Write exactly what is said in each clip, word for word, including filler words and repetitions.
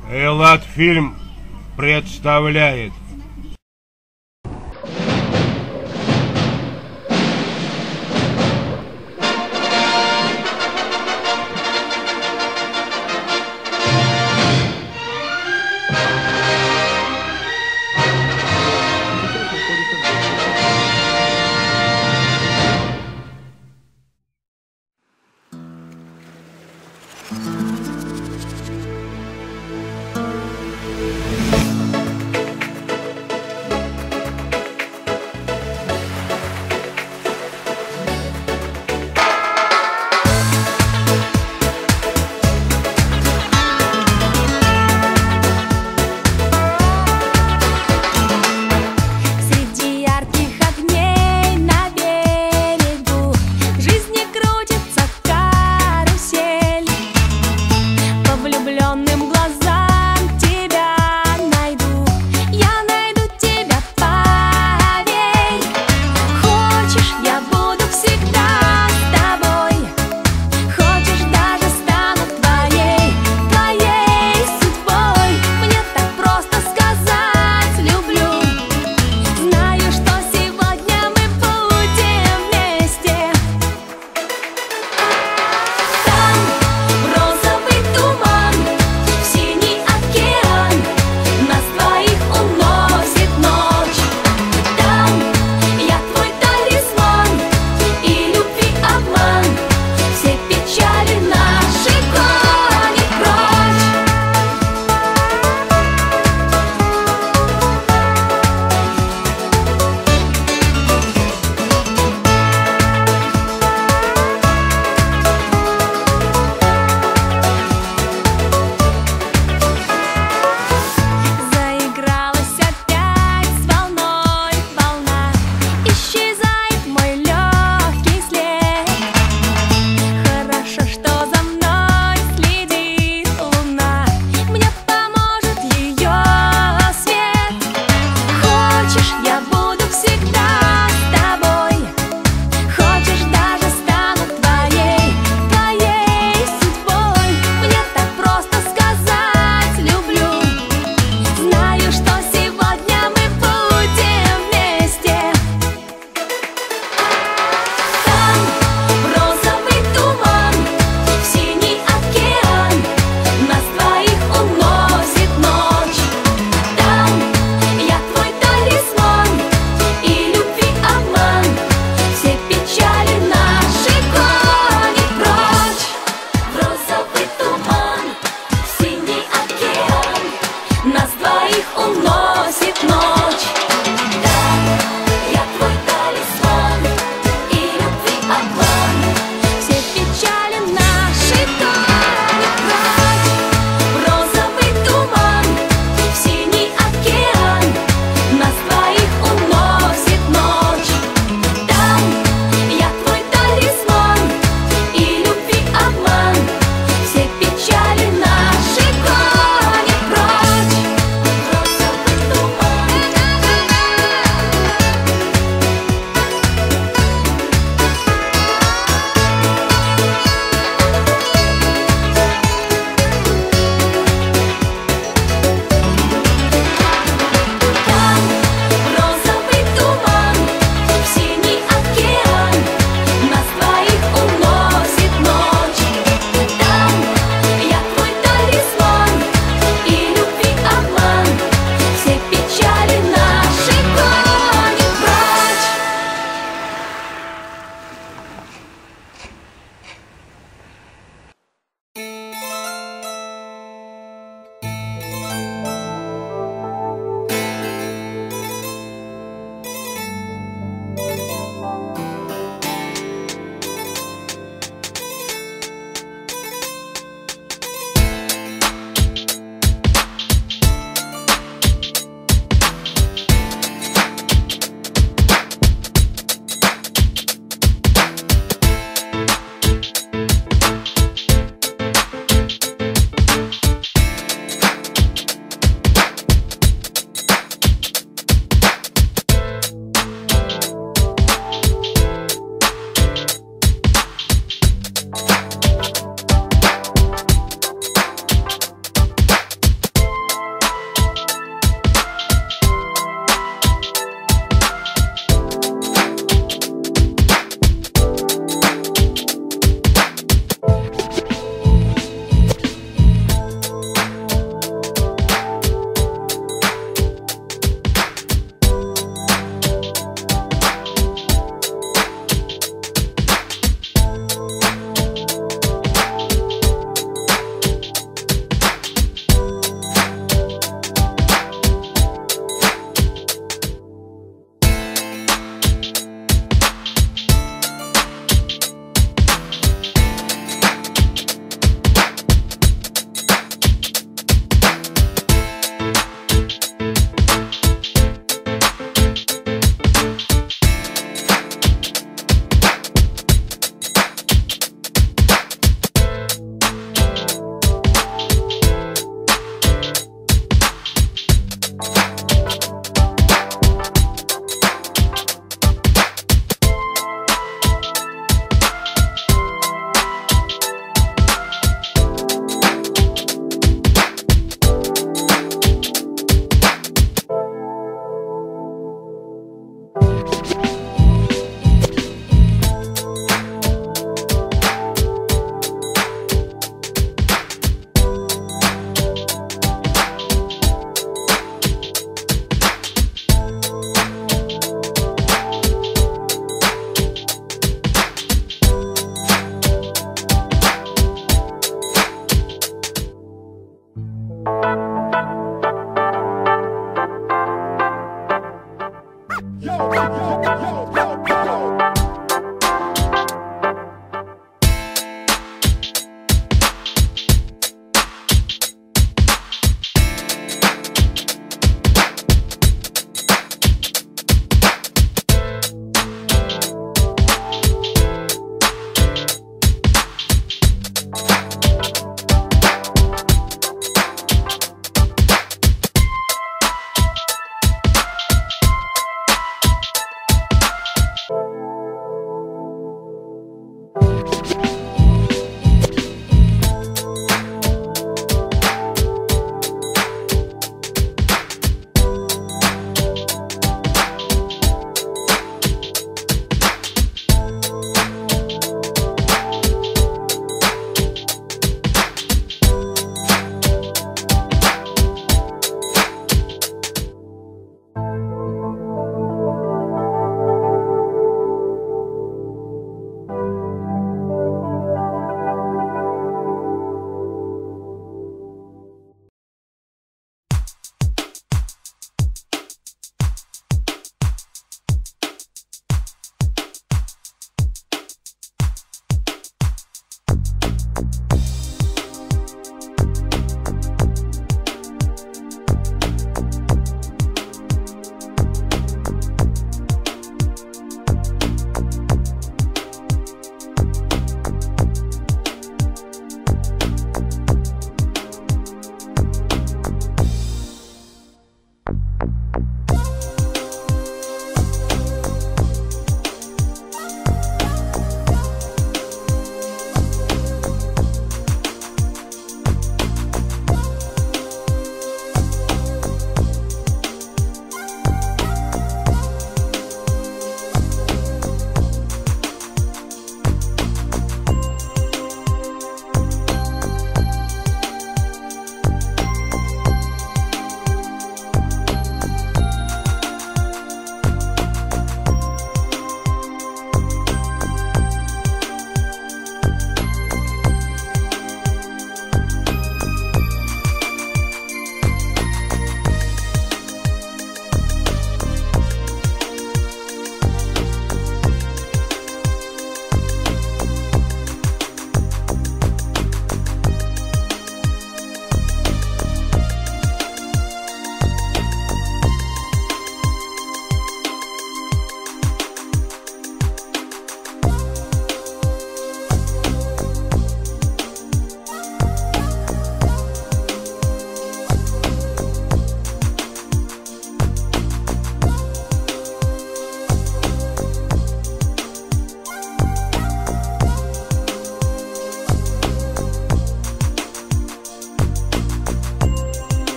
Элладфильм представляет.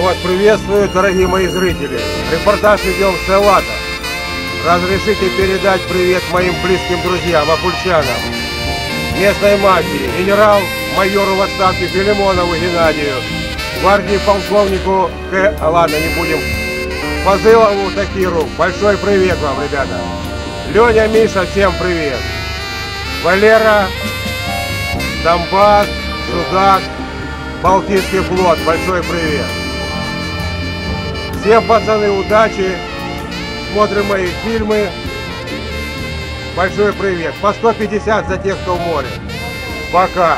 вас приветствую, дорогие мои зрители. Репортаж идем с Савата. Разрешите передать привет моим близким друзьям, апульчанам, местной мафии, генерал-майору в отставке Филимонову Геннадию, гвардии полковнику К. А ладно, не будем. Позылову Такиру. Большой привет вам, ребята. Леня, Миша, всем привет. Валера, Донбасс, Судак, Балтийский флот. Большой привет. Всем, пацаны, удачи. Смотрим мои фильмы. Большой привет. По сто пятьдесят за тех, кто в море. Пока.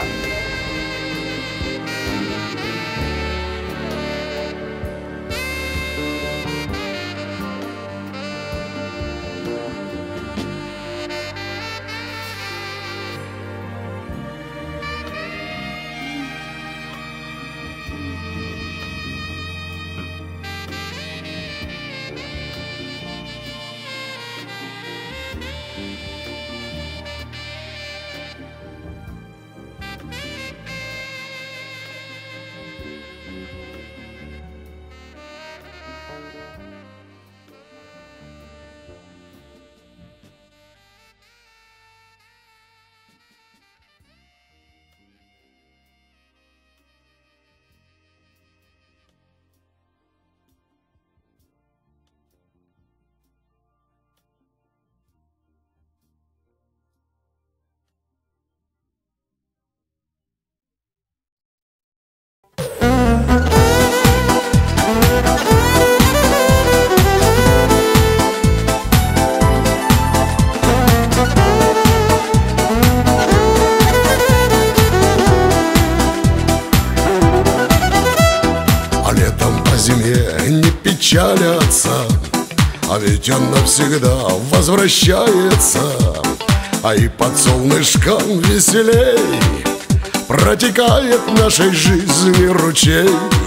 Не печалятся, а ведь он навсегда возвращается. А и под солнышком веселей протекает в нашей жизни ручей.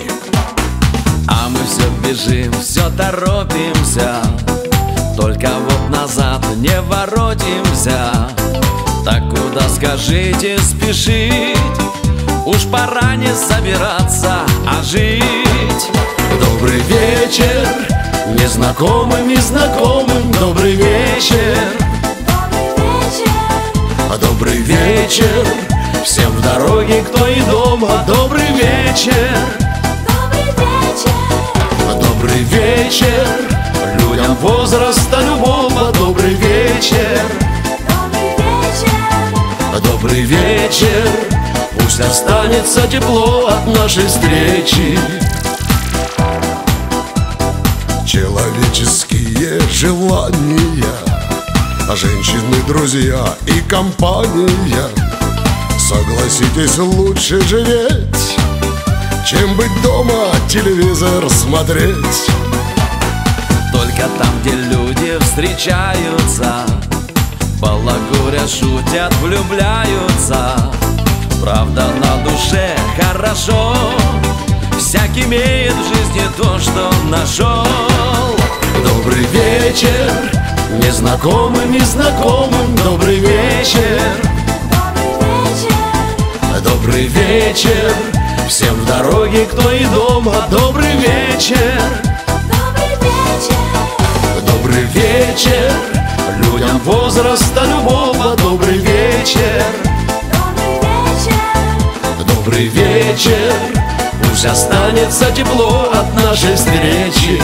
А мы все бежим, все торопимся, только вот назад не воротимся. Так куда, скажите, спешить? Уж пора не собираться, а жить. Добрый вечер, незнакомым и знакомым. Добрый вечер, добрый вечер, всем в дороге, кто и дома. Добрый вечер, добрый вечер, людям возраста любого. Добрый вечер, добрый вечер, пусть останется тепло от нашей встречи. Человеческие желания, женщины, друзья и компания. Согласитесь, лучше живеть, чем быть дома, телевизор смотреть. Только там, где люди встречаются, балагурят, шутят, влюбляются. Правда, на душе хорошо, всякий имеет в жизни то, что нашел. Добрый вечер, незнакомым и знакомым. Добрый вечер, добрый вечер, всем в дороге, кто и дома. Добрый вечер, добрый вечер, людям возраста любого. Добрый вечер, добрый вечер, пусть останется тепло от нашей встречи.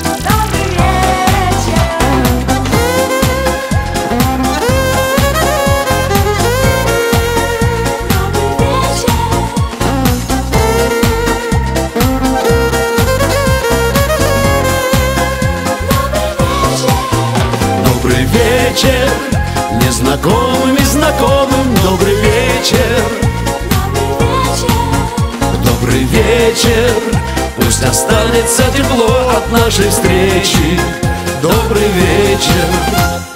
Добрый вечер, незнакомым и знакомым. Добрый вечер, добрый вечер, пусть останется тепло от нашей встречи. Добрый вечер.